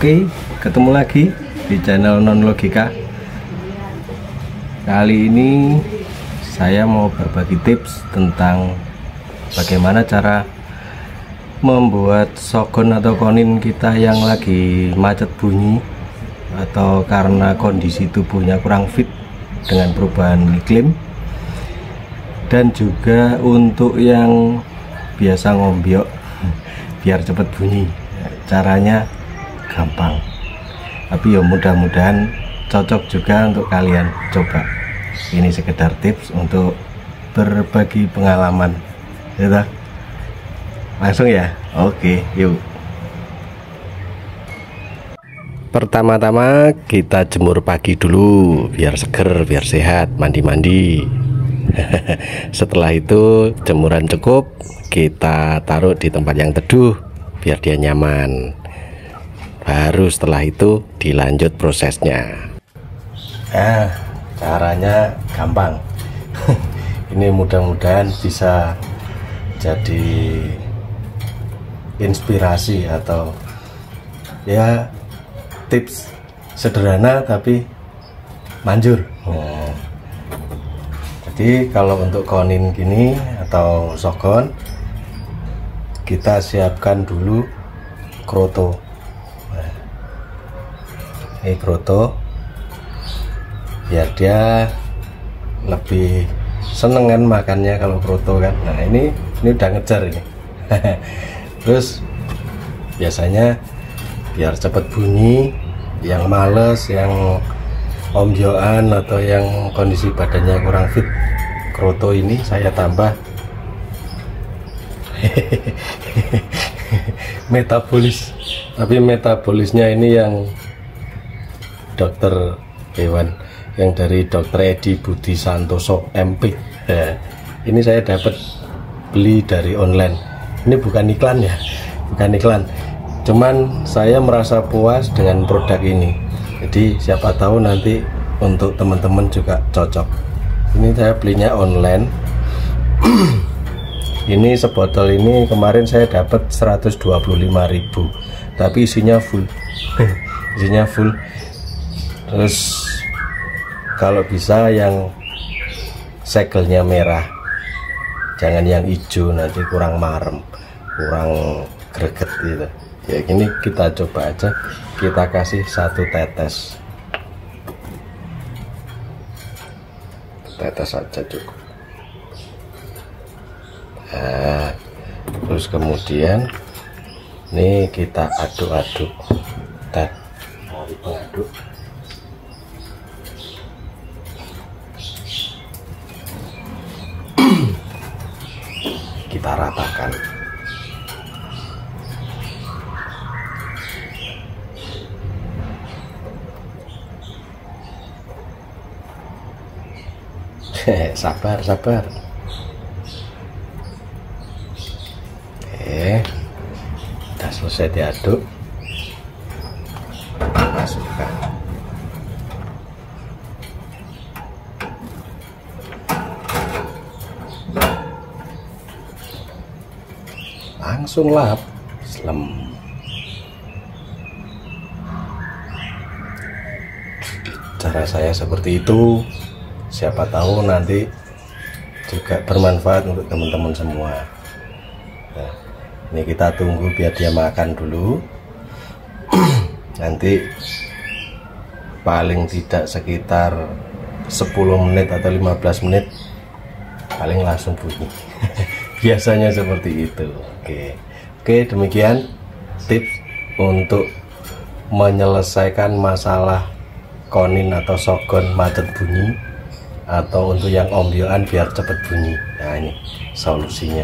Oke, ketemu lagi di channel Non Logika. Kali ini saya mau berbagi tips tentang bagaimana cara membuat shogun atau konin kita yang lagi macet bunyi atau karena kondisi tubuhnya kurang fit dengan perubahan iklim, dan juga untuk yang biasa ngombyok biar cepet bunyi. Caranya gampang, tapi ya mudah-mudahan cocok juga untuk kalian coba. Ini sekedar tips untuk berbagi pengalaman ya. Langsung ya. Oke, yuk. Pertama-tama kita jemur pagi dulu biar seger, biar sehat, mandi-mandi. Setelah itu jemuran cukup, kita taruh di tempat yang teduh biar dia nyaman. Baru setelah itu dilanjut prosesnya. Nah, caranya gampang. Ini mudah-mudahan bisa jadi inspirasi atau ya tips sederhana tapi manjur. Nah, jadi kalau untuk konin gini atau shogun, kita siapkan dulu kroto. Nah, ini kroto biar dia lebih seneng kan makannya kalau kroto kan. Nah ini udah ngejar ini. Terus biasanya biar cepet bunyi, yang males, yang ombyoan atau yang kondisi badannya kurang fit, kroto ini saya tambah metabolis. Tapi metabolisnya ini yang dokter hewan, yang dari Dokter Edi Budi Santoso MP. Ini saya dapat beli dari online. Ini bukan iklan ya, bukan iklan. Cuman saya merasa puas dengan produk ini. Jadi siapa tahu nanti untuk teman-teman juga cocok. Ini saya belinya online. Ini sebotol ini kemarin saya dapat 125.000, tapi isinya full. Isinya full. Terus kalau bisa yang segelnya merah, jangan yang hijau, nanti kurang marem, kurang greget gitu. Ya gini kita coba aja, kita kasih 1 tetes. Tetes aja cukup. Nah, terus kemudian ini kita aduk-aduk. Mari pengaduk. Kita ratakan. Sabar. Oke, udah selesai diaduk, masukkan. Langsung lap, slem. Cara saya seperti itu, siapa tahu nanti juga bermanfaat untuk teman-teman semua. Nah, ini kita tunggu biar dia makan dulu. Nanti paling tidak sekitar 10 menit atau 15 menit paling langsung bunyi. Biasanya seperti itu. Oke, demikian tips untuk menyelesaikan masalah konin atau shogun macet bunyi, atau untuk yang ombyoan biar cepet bunyi. Nah ini solusinya.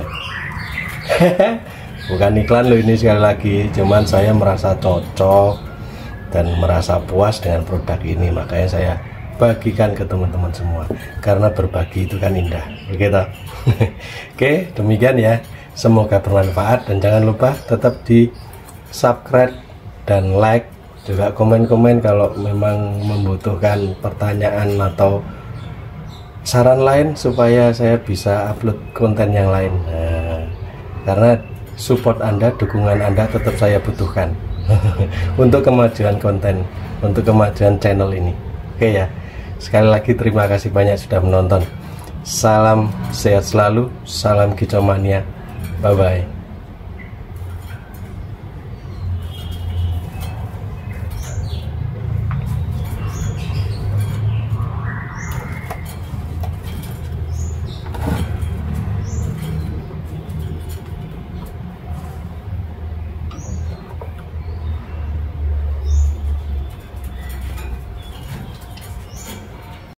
Bukan iklan loh ini, sekali lagi, cuman saya merasa cocok dan merasa puas dengan produk ini, makanya saya bagikan ke teman-teman semua, karena berbagi itu kan indah, begitu. Oke, demikian ya, semoga bermanfaat, dan jangan lupa tetap di subscribe dan like, juga komen-komen kalau memang membutuhkan pertanyaan atau saran lain supaya saya bisa upload konten yang lain. Nah, karena support Anda, dukungan Anda tetap saya butuhkan. untuk kemajuan konten, untuk kemajuan channel ini. Oke ya, sekali lagi terima kasih banyak sudah menonton. Salam sehat selalu, salam kicomania, bye bye.